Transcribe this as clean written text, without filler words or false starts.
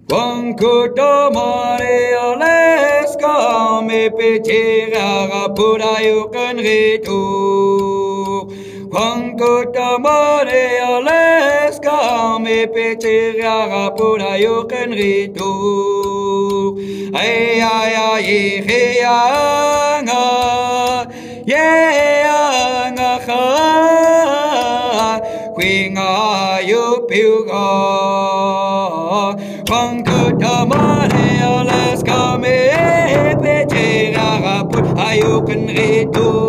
Wankuto Maria Leska me petira pura yukan ritu. Wankuto Maria Leska me petira pura yukan ritu. Ay ay ay hiyanga yanga kha kwinga yupiuga. Wankuto Maria Leska me petira pura yukan ritu.